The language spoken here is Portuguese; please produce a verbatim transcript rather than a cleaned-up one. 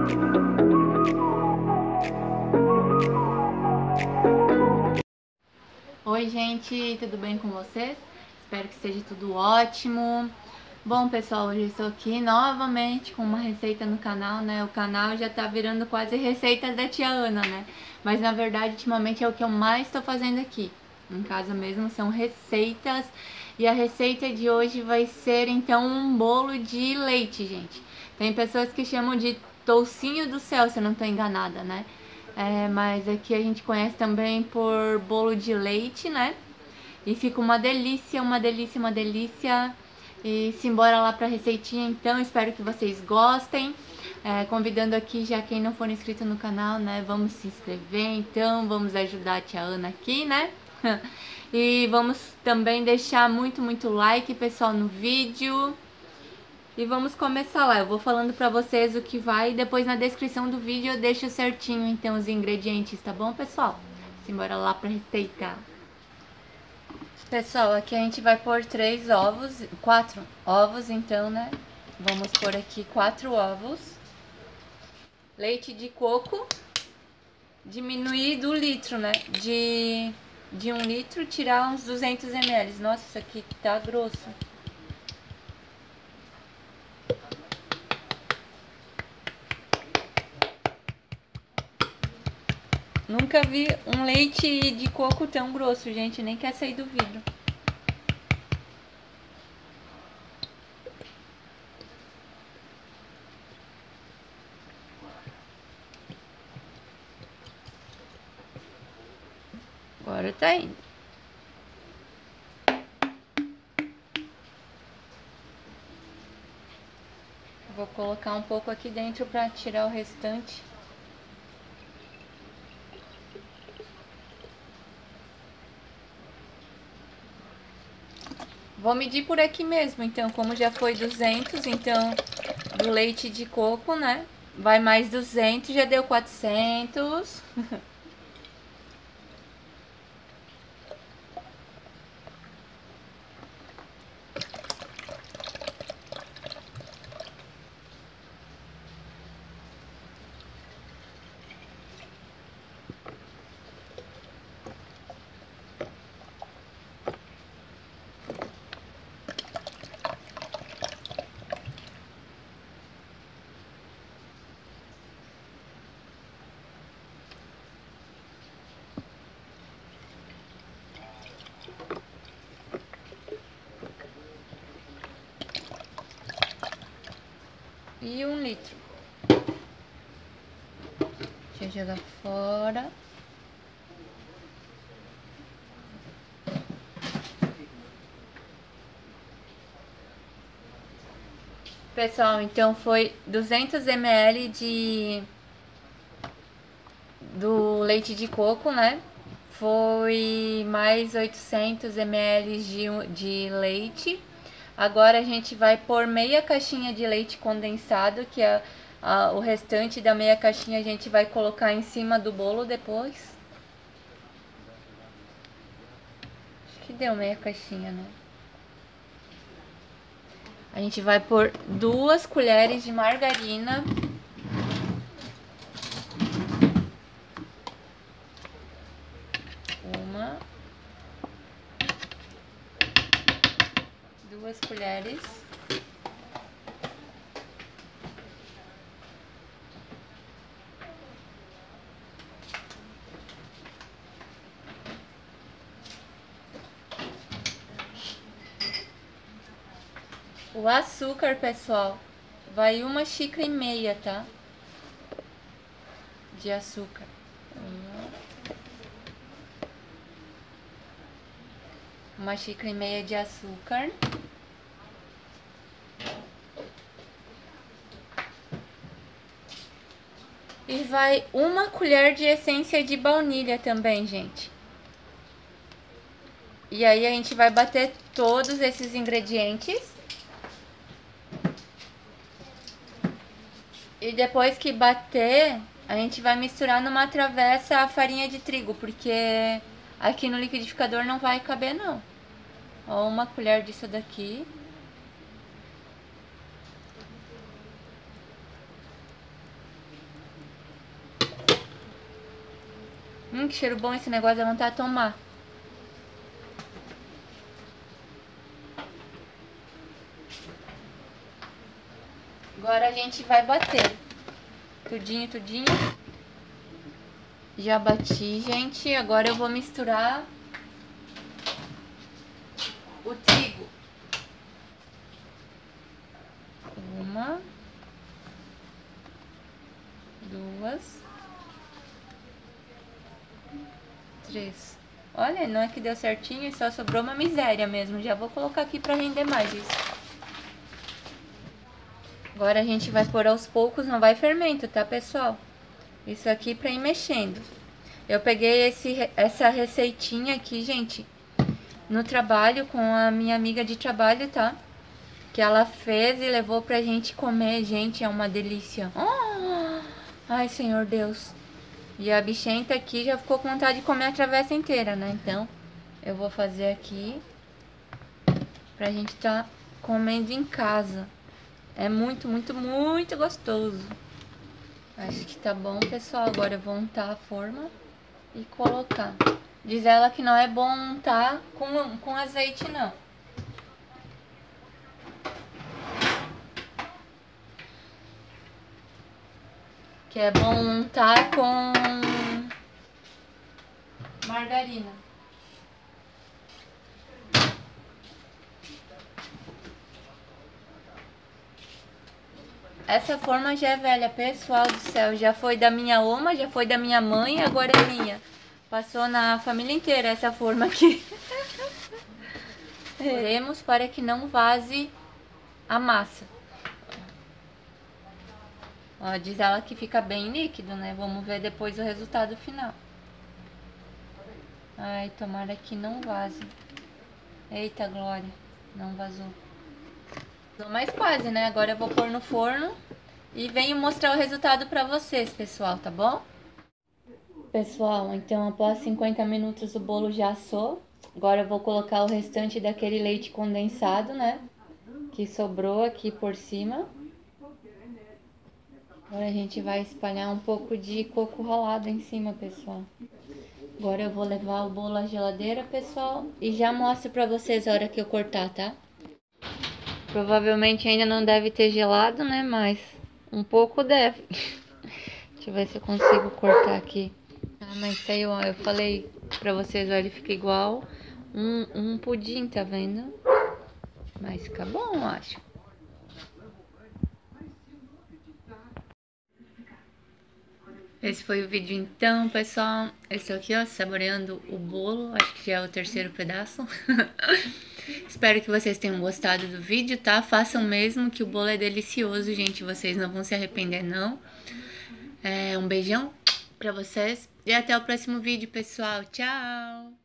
Oi gente, tudo bem com vocês? Espero que esteja tudo ótimo. Bom pessoal, hoje eu estou aqui novamente com uma receita no canal, né? O canal já tá virando quase receitas da tia Ana, né? Mas na verdade, ultimamente é o que eu mais estou fazendo aqui. Em casa mesmo, são receitas. E a receita de hoje vai ser então um bolo de leite, gente. Tem pessoas que chamam de toucinho do céu, se eu não estou enganada, né? É, mas aqui a gente conhece também por bolo de leite, né? E fica uma delícia, uma delícia, uma delícia. E simbora lá pra receitinha então, espero que vocês gostem. É, convidando aqui já quem não for inscrito no canal, né? Vamos se inscrever então, vamos ajudar a tia Ana aqui, né? E vamos também deixar muito, muito like, pessoal, no vídeo. E vamos começar lá, eu vou falando pra vocês o que vai e depois na descrição do vídeo eu deixo certinho então os ingredientes, tá bom, pessoal? Simbora lá pra receita. Pessoal, aqui a gente vai pôr três ovos, quatro ovos então, né? Vamos pôr aqui quatro ovos. Leite de coco, diminuir do litro, né? De, de um litro tirar uns duzentos mililitros. Nossa, isso aqui tá grosso. Nunca vi um leite de coco tão grosso, gente, nem quer sair do vidro. Agora tá indo. Vou colocar um pouco aqui dentro para tirar o restante. Vou medir por aqui mesmo, então, como já foi duzentos, então, do leite de coco, né? Vai mais duzentos, já deu quatrocentos. E um litro. Deixa eu jogar fora. Pessoal, então foi duzentos mililitros de do leite de coco, né? Foi mais oitocentos mililitros de, de leite. Agora a gente vai pôr meia caixinha de leite condensado, que é a, o restante da meia caixinha a gente vai colocar em cima do bolo depois. Acho que deu meia caixinha, né? A gente vai pôr duas colheres de margarina. Uma. Duas colheres. O açúcar, pessoal, vai uma xícara e meia, tá? De açúcar. Uma, uma xícara e meia de açúcar. E vai uma colher de essência de baunilha também, gente. E aí a gente vai bater todos esses ingredientes. E depois que bater, a gente vai misturar numa travessa a farinha de trigo, porque aqui no liquidificador não vai caber não. Ó, uma colher disso daqui. Hum, que cheiro bom esse negócio, dá vontade de tomar. Agora a gente vai bater. Tudinho, tudinho. Já bati, gente. Agora eu vou misturar o trigo. Uma. Duas. Três. Olha, não é que deu certinho, só sobrou uma miséria mesmo. Já vou colocar aqui pra render mais isso. Agora a gente vai pôr aos poucos, não vai fermento, tá, pessoal? Isso aqui pra ir mexendo. Eu peguei esse, essa receitinha aqui, gente, no trabalho, com a minha amiga de trabalho, tá? Que ela fez e levou pra gente comer, gente, é uma delícia. Oh! Ai, Senhor Deus. E a bichenta aqui já ficou com vontade de comer a travessa inteira, né? Então, eu vou fazer aqui pra gente tá comendo em casa. É muito, muito, muito gostoso. Acho que tá bom, pessoal. Agora eu vou untar a forma e colocar. Diz ela que não é bom untar com, com azeite, não. Que é bom untar com margarina. Essa forma já é velha, pessoal do céu. Já foi da minha oma, já foi da minha mãe, agora é minha. Passou na família inteira essa forma aqui. Teremos para que não vaze a massa. Ó, diz ela que fica bem líquido, né? Vamos ver depois o resultado final. Ai, tomara que não vaze. Eita, glória, não vazou. Mas quase, né? Agora eu vou pôr no forno e venho mostrar o resultado pra vocês, pessoal, tá bom? Pessoal, então após cinquenta minutos o bolo já assou. Agora eu vou colocar o restante daquele leite condensado, né? Que sobrou aqui por cima. Agora a gente vai espalhar um pouco de coco ralado em cima, pessoal. Agora eu vou levar o bolo à geladeira, pessoal, e já mostro pra vocês a hora que eu cortar, tá? Provavelmente ainda não deve ter gelado, né? Mas um pouco deve. Deixa eu ver se eu consigo cortar aqui. Ah, mas saiu, ó. Eu falei pra vocês, ó, ele fica igual um, um pudim, tá vendo? Mas fica bom, eu acho. Esse foi o vídeo então, pessoal. Esse aqui, ó, saboreando o bolo. Acho que já é o terceiro pedaço. Espero que vocês tenham gostado do vídeo, tá? Façam mesmo, que o bolo é delicioso, gente. Vocês não vão se arrepender, não. É, um beijão pra vocês. E até o próximo vídeo, pessoal. Tchau!